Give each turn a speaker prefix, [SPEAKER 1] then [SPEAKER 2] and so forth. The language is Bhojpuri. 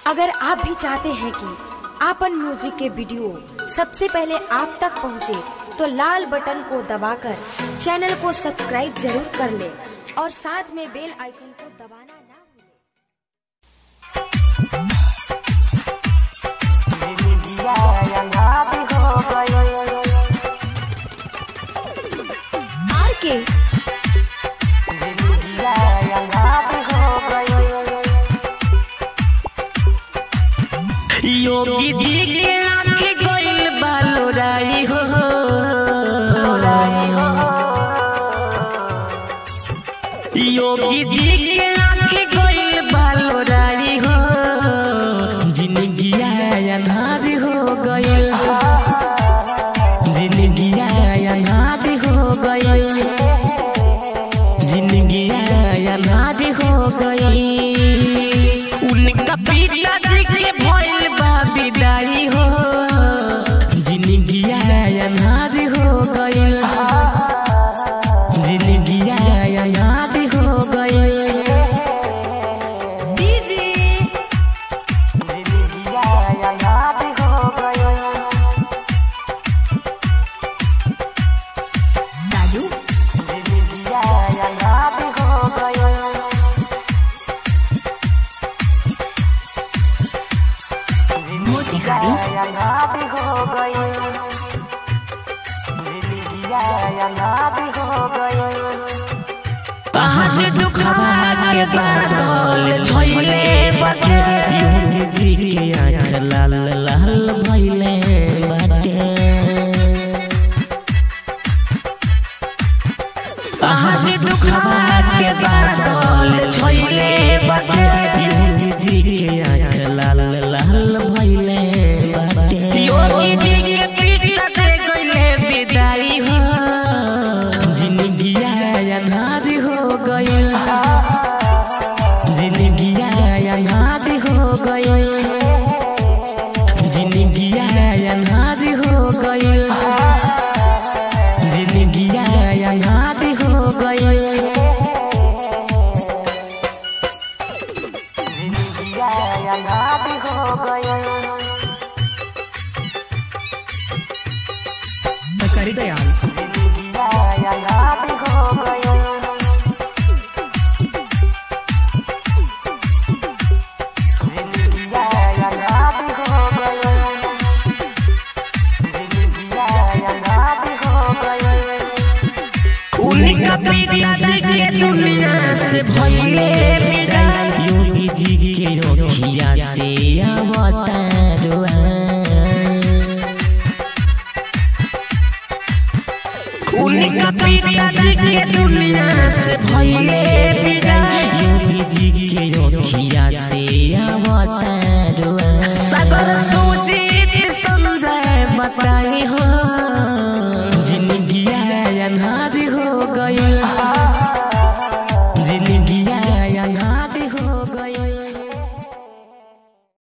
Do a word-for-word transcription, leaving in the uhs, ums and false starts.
[SPEAKER 1] अगर आप भी चाहते हैं कि आपन म्यूजिक के वीडियो सबसे पहले आप तक पहुंचे, तो लाल बटन को दबाकर चैनल को सब्सक्राइब जरूर कर ले और साथ में बेल आइकन को दबाना ना भूलें। आर के
[SPEAKER 2] योगी जी के आँखें गोइल बालोराई हो, योगी जी के आँखें गोइल बालोराई हो, जिंदगिया अनार हो गइल, जिंदगिया अनार हो गइल, जिंदगिया अनार हो गइल। उनका पिताजी के भइल बा विदाई हो, जिंदगिया अनार हो गइल, जिंदगिया अनार हो गइल।
[SPEAKER 1] दीदी
[SPEAKER 2] जिंदगिया अनार हो गइल।
[SPEAKER 1] राजू
[SPEAKER 2] जिंदगिया अनार हो गइल।
[SPEAKER 1] मोतिहारी
[SPEAKER 2] आज दुखवा के बादल छइले बाटे, योगी जी के आँख लाल लाल भइले बाटे। आज दुखवा के बादल छइले बाटे, योगी जी के आँख लाल लाल भइले बाटे। योगी जी के पिता दे गइले विदाई हो, जिंदगिया अनार हो गइल, जिंदगिया अनार हो गइल, जिंदगिया अनार हो गइल, जिंदगिया अनार हो गइल, जिंदगिया अनार हो गइल।
[SPEAKER 1] करी दयाल
[SPEAKER 2] जिंदगिया अनार हो गइल। जिंदगिया अनार हो गइल, जिंदगिया अनार हो गइल। उनका पिताजी के दुनिया से भइले विदाई, योगी जी के रोखिया से अवतारुआ। उनका पिताजी के दुनिया से भइले विदाई, योगी जी के रोखिया से अवतारुआ। सागर सुजीत संजय बताई हो, जिंदगिया अनार हो गइल,